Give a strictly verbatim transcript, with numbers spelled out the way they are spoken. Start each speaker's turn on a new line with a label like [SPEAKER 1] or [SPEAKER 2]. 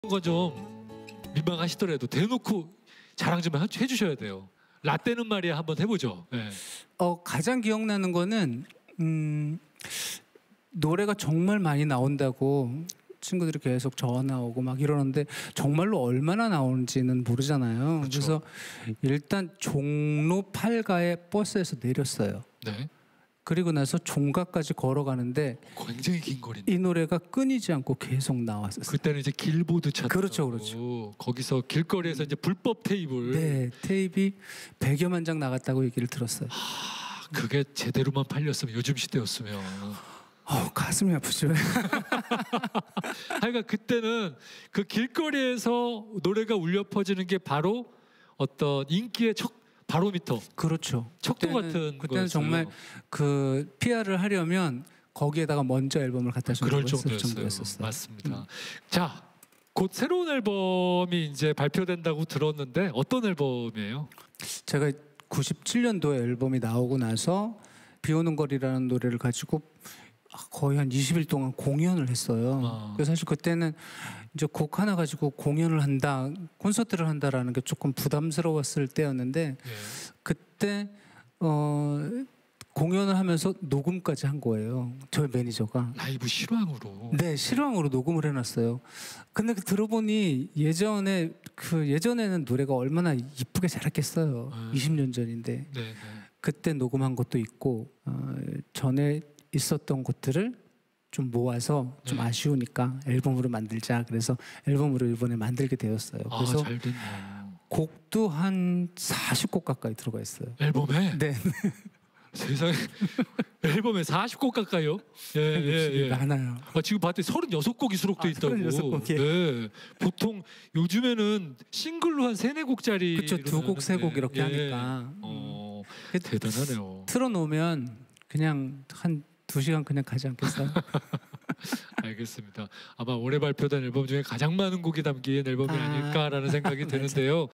[SPEAKER 1] 건 좀 민망하시더라도 대놓고 자랑 좀 해주셔야 돼요. 라떼는 말이야 한번 해보죠. 네.
[SPEAKER 2] 어 가장 기억나는 거는 음, 노래가 정말 많이 나온다고 친구들이 계속 전화 오고 막 이러는데 정말로 얼마나 나오는지는 모르잖아요.
[SPEAKER 1] 그렇죠.
[SPEAKER 2] 그래서 일단 종로 팔가에 버스에서 내렸어요.
[SPEAKER 1] 네.
[SPEAKER 2] 그리고 나서 종가까지 걸어가는데
[SPEAKER 1] 굉장히 긴 거리인데
[SPEAKER 2] 이 노래가 끊이지 않고 계속 나왔었어요.
[SPEAKER 1] 그때는 이제 길보드 차.
[SPEAKER 2] 그렇죠, 그렇죠.
[SPEAKER 1] 거기서 길거리에서 이제 불법 테이블.
[SPEAKER 2] 네, 테이프가 백여만 장 나갔다고 얘기를 들었어요.
[SPEAKER 1] 하, 그게 제대로만 팔렸으면 요즘 시대였으면.
[SPEAKER 2] 어, 가슴이 아프죠.
[SPEAKER 1] 하여간 그때는 그 길거리에서 노래가 울려 퍼지는 게 바로 어떤 인기의 척 바로미터.
[SPEAKER 2] 그렇죠.
[SPEAKER 1] 척도
[SPEAKER 2] 그때는,
[SPEAKER 1] 같은
[SPEAKER 2] 그때는
[SPEAKER 1] 거였어요.
[SPEAKER 2] 정말 그 피아르을 하려면 거기에다가 먼저 앨범을 갖다 주는
[SPEAKER 1] 그럴 정도였어요. 정도였었어요. 맞습니다. 음. 자, 곧 새로운 앨범이 이제 발표된다고 들었는데 어떤 앨범이에요?
[SPEAKER 2] 제가 구십칠 년도에 앨범이 나오고 나서 비 오는 거리라는 노래를 가지고 거의 한 이십 일 동안 공연을 했어요. 아. 그래서 사실 그때는 이제 곡 하나 가지고 공연을 한다, 콘서트를 한다라는 게 조금 부담스러웠을 때였는데 예. 그때 어, 공연을 하면서 녹음까지 한 거예요. 저희 매니저가.
[SPEAKER 1] 라이브 실황으로.
[SPEAKER 2] 네, 실황으로 녹음을 해놨어요. 근데 그 들어보니 예전에 그 예전에는 노래가 얼마나 이쁘게 자랐겠어요. 아. 이십 년 전인데. 네, 네. 그때 녹음한 것도 있고 어, 전에 있었던 것들을 좀 모아서 좀 네. 아쉬우니까 앨범으로 만들자. 그래서 앨범으로 이번에 만들게 되었어요.
[SPEAKER 1] 아,
[SPEAKER 2] 그래서
[SPEAKER 1] 잘 됐네요.
[SPEAKER 2] 곡도 한 사십 곡 가까이 들어가 있어요.
[SPEAKER 1] 앨범에?
[SPEAKER 2] 네.
[SPEAKER 1] 세상에 앨범에 사십 곡 가까이요? 예, 예, 예.
[SPEAKER 2] 많아요.
[SPEAKER 1] 아, 지금 봤더니 서른여섯 곡이 수록돼
[SPEAKER 2] 아,
[SPEAKER 1] 있다고.
[SPEAKER 2] 서른여섯 곡이요?
[SPEAKER 1] 네. 보통 요즘에는 싱글로 한 세네 곡짜리.
[SPEAKER 2] 그렇죠. 두 곡, 세 곡 이렇게
[SPEAKER 1] 예.
[SPEAKER 2] 하니까.
[SPEAKER 1] 어, 음. 대단하네요.
[SPEAKER 2] 틀어놓으면 그냥 한 두 시간 그냥 가지 않겠어요?
[SPEAKER 1] 알겠습니다. 아마 올해 발표된 앨범 중에 가장 많은 곡이 담긴 앨범이 아... 아닐까라는 생각이 드는데요.